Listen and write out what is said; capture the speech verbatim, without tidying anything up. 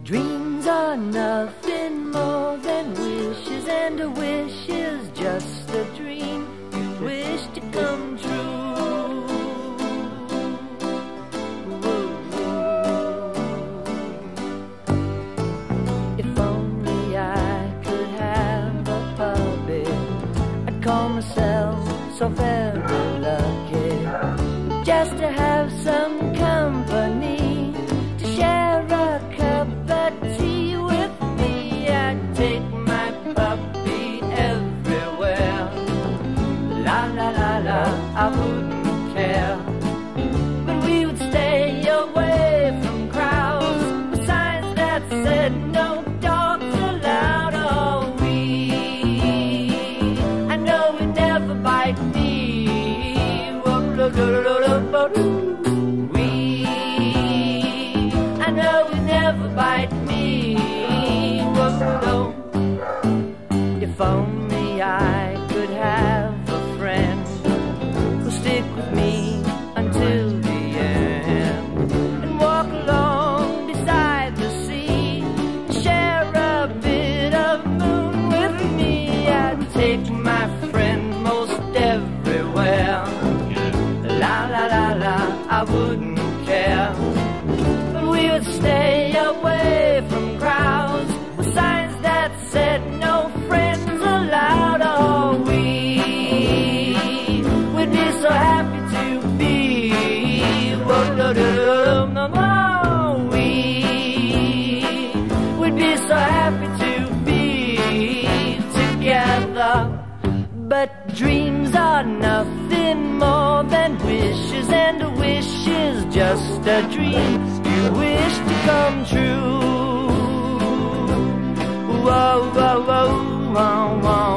Dreams are nothing more than wishes, and a wish is just a dream you wish to come true. If only I could have a puppet, I'd call myself so very lucky, just to have some company, to share a cup of tea with me. I'd take my puppy everywhere. La la la la, I wouldn't care. But we would stay away from crowds with signs that said no dogs allowed. Oh, we, I know we'd never bite me. We, I know we never bite me. Whoa, if only I could have a friend who'll stick with me until the end, and walk along beside the sea, share a bit of moon with me. I'd take my friend most everywhere. La la la la, I wouldn't care. But we would stay away from crowds with signs that said no friends allowed. Oh, we, we'd be so happy to be. Whoa, no, no, no, no, we, we'd be so happy to be together. But dreams are nothing more than wishes, and a wish is just a dream you wish to come true. Whoa, whoa, whoa, whoa, whoa.